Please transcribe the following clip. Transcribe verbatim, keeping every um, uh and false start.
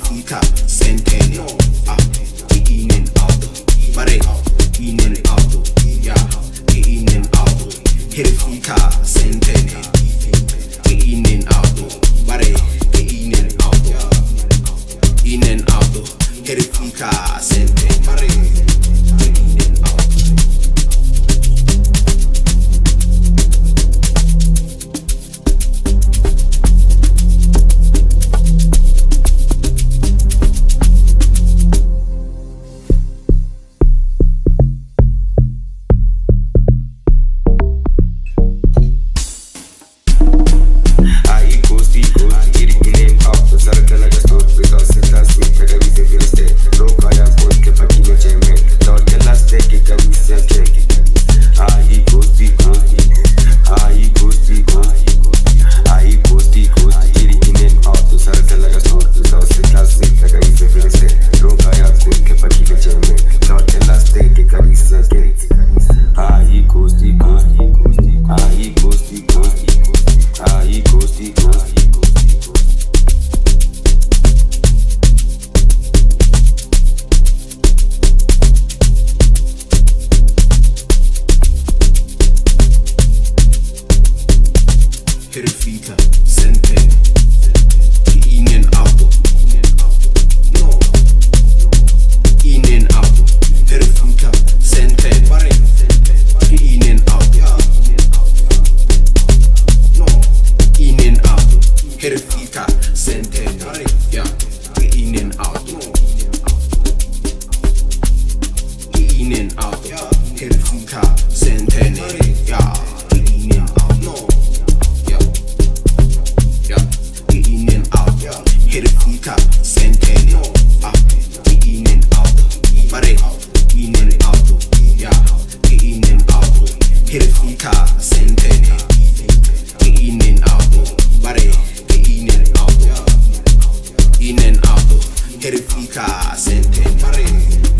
Verifica Centene. Ah, in and out. Pare, in and out. Yeah, in and out. Verifica Centene. In and out. Pare, in and out. In and out. Verifica Centene. Pare, in and out. Verifica Centene. In and out. No. In and out. Verifica Centene. In and out. No. In and out. Verifica Centene. Yeah. In and out. In and out. Verifica Centene. Yeah. In and out. No. Verifica Centene. Ah, in and out. Pare, in and out. Yeah, in and out. Verifica Centene. In and out. Pare, in and out. In and out. Verifica Centene. Pare.